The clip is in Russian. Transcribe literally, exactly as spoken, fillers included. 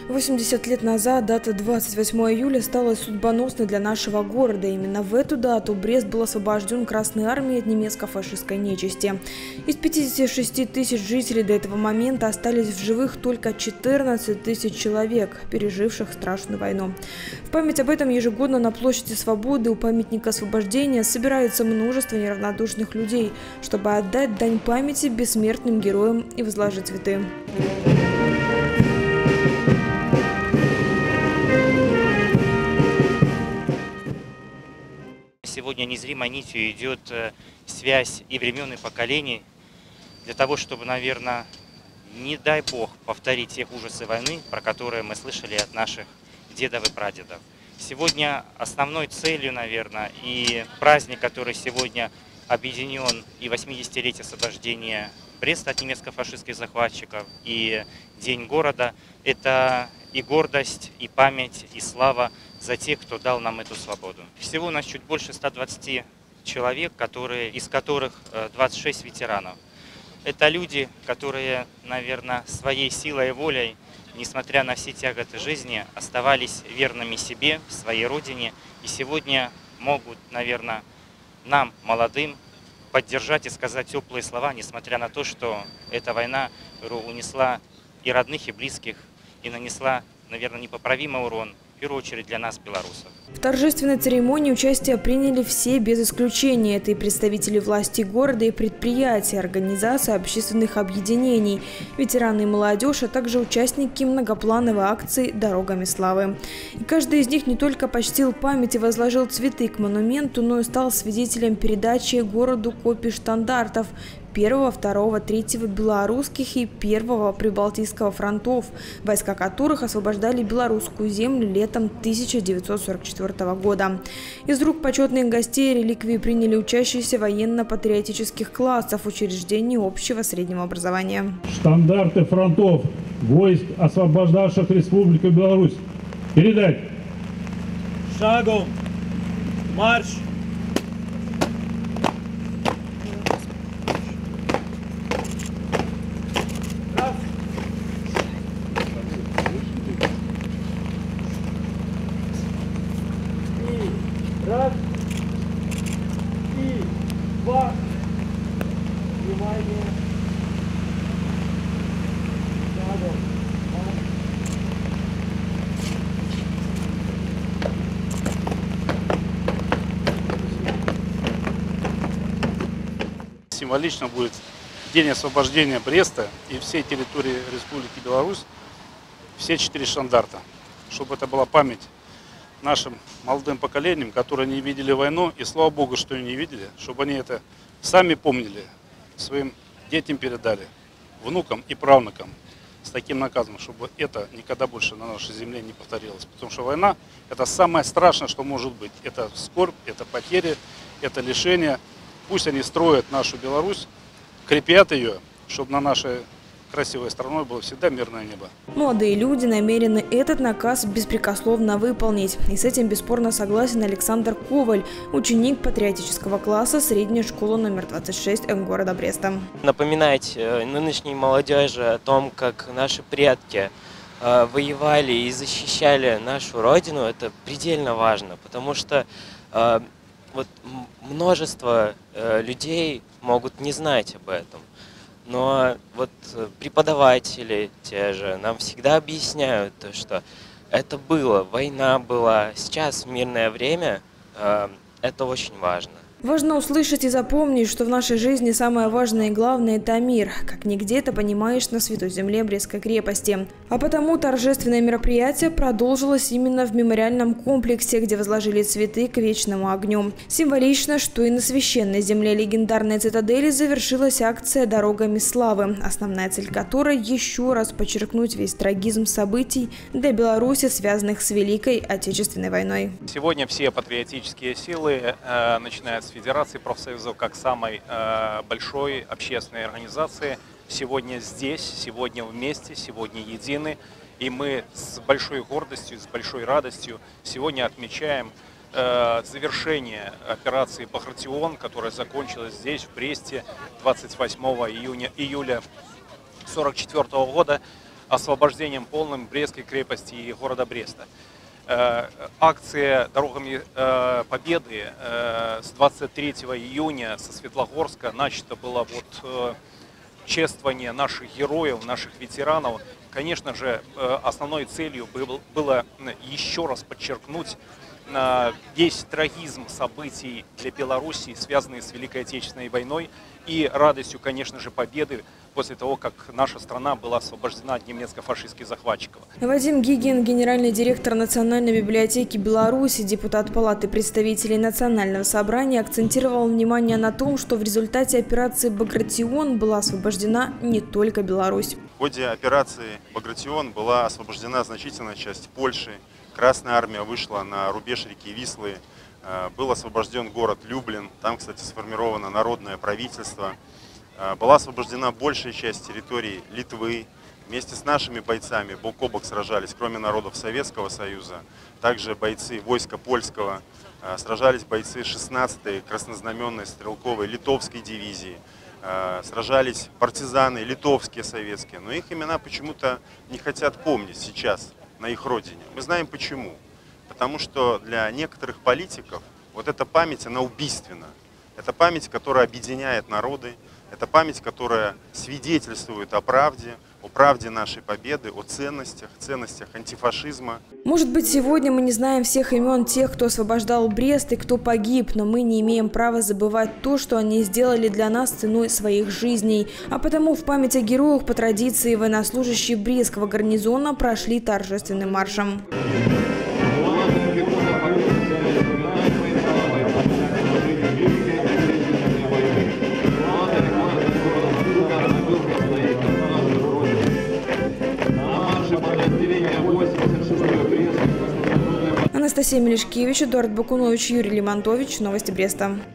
восемьдесят лет назад дата двадцать восьмое июля стала судьбоносной для нашего города. Именно в эту дату Брест был освобожден Красной армией от немецко-фашистской нечисти. Из пятидесяти шести тысяч жителей до этого момента остались в живых только четырнадцать тысяч человек, переживших страшную войну. В память об этом ежегодно на площади Свободы у памятника освобождения собирается множество неравнодушных людей, чтобы отдать дань памяти бессмертным героям и возложить цветы. Сегодня незримой нитью идет связь и времен, и поколений для того, чтобы, наверное, не дай бог повторить те ужасы войны, про которые мы слышали от наших дедов и прадедов. Сегодня основной целью, наверное, и праздник, который сегодня объединен, и восьмидесятилетие освобождения Бреста от немецко-фашистских захватчиков, и День города – это и гордость, и память, и слава за тех, кто дал нам эту свободу. Всего у нас чуть больше ста двадцати человек, которые, из которых двадцать шесть ветеранов. Это люди, которые, наверное, своей силой и волей, несмотря на все тяготы жизни, оставались верными себе, своей родине, и сегодня могут, наверное, нам, молодым, поддержать и сказать теплые слова, несмотря на то, что эта война унесла и родных, и близких, и нанесла, наверное, непоправимый урон, в первую очередь для нас, белорусов. В торжественной церемонии участие приняли все без исключения. Это и представители власти города, и предприятия, организации, общественных объединений, ветераны и молодежь, а также участники многоплановой акции «Дорогами славы». И каждый из них не только почтил память и возложил цветы к монументу, но и стал свидетелем передачи городу копий штандартов первого, второго, третьего белорусских и первого прибалтийского фронтов, войска которых освобождали белорусскую землю летом тысяча девятьсот сорок четвёртого года. Из рук почетных гостей реликвии приняли учащиеся военно-патриотических классов учреждений общего среднего образования. Штандарты фронтов войск, освобождавших Республику Беларусь, передать. Шагом марш! Раз и два. Внимание. Шагом. Символично будет день освобождения Бреста и всей территории Республики Беларусь, все четыре штандарта, чтобы это была память нашим молодым поколениям, которые не видели войну, и слава Богу, что и не видели, чтобы они это сами помнили, своим детям передали, внукам и правнукам, с таким наказом, чтобы это никогда больше на нашей земле не повторилось. Потому что война – это самое страшное, что может быть. Это скорбь, это потери, это лишение. Пусть они строят нашу Беларусь, крепят ее, чтобы на нашей красивой страной было всегда мирное небо. Молодые люди намерены этот наказ беспрекословно выполнить. И с этим бесспорно согласен Александр Коваль, ученик патриотического класса средней школы номер двадцать шесть города Бреста. Напоминать нынешней молодежи о том, как наши предки воевали и защищали нашу родину, это предельно важно, потому что вот множество людей могут не знать об этом. Но вот преподаватели те же нам всегда объясняют, что это было, война была, сейчас в мирное время это очень важно. Важно услышать и запомнить, что в нашей жизни самое важное и главное – это мир. Как нигде это понимаешь на святой земле Брестской крепости. А потому торжественное мероприятие продолжилось именно в мемориальном комплексе, где возложили цветы к вечному огню. Символично, что и на священной земле легендарной цитадели завершилась акция «Дорогами славы», основная цель которой – еще раз подчеркнуть весь трагизм событий для Беларуси, связанных с Великой Отечественной войной. Сегодня все патриотические силы, э, начиная с Федерации профсоюзов, как самой э, большой общественной организации, сегодня здесь, сегодня вместе, сегодня едины. И мы с большой гордостью, с большой радостью сегодня отмечаем э, завершение операции «Багратион», которая закончилась здесь, в Бресте, двадцать восьмого июля сорок четвёртого года. освобождением полным Брестской крепости и города Бреста. Акция «Дорогами Победы» с двадцать третьего июня со Светлогорска начато было вот чествование наших героев, наших ветеранов. Конечно же, основной целью было еще раз подчеркнуть весь трагизм событий для Беларуси, связанные с Великой Отечественной войной, и радостью, конечно же, победы после того, как наша страна была освобождена от немецко-фашистских захватчиков. Вадим Гигин, генеральный директор Национальной библиотеки Беларуси, депутат Палаты представителей Национального собрания, акцентировал внимание на том, что в результате операции «Багратион» была освобождена не только Беларусь. В ходе операции «Багратион» была освобождена значительная часть Польши. Красная армия вышла на рубеж реки Вислы, был освобожден город Люблин, там, кстати, сформировано народное правительство. Была освобождена большая часть территории Литвы. Вместе с нашими бойцами бок о бок сражались, кроме народов Советского Союза, также бойцы войска польского, сражались бойцы шестнадцатой краснознаменной стрелковой литовской дивизии, сражались партизаны литовские, советские, но их имена почему-то не хотят помнить сейчас на их родине. Мы знаем почему. Потому что для некоторых политиков вот эта память, она убийственна. Это память, которая объединяет народы, это память, которая свидетельствует о правде, о правде нашей победы, о ценностях, ценностях антифашизма. Может быть, сегодня мы не знаем всех имен тех, кто освобождал Брест и кто погиб, но мы не имеем права забывать то, что они сделали для нас ценой своих жизней. А потому в память о героях по традиции военнослужащие Брестского гарнизона прошли торжественным маршем. Анастасия Мелешкевич, Эдуард Бакунович, Юрий Лимонтович. Новости Бреста.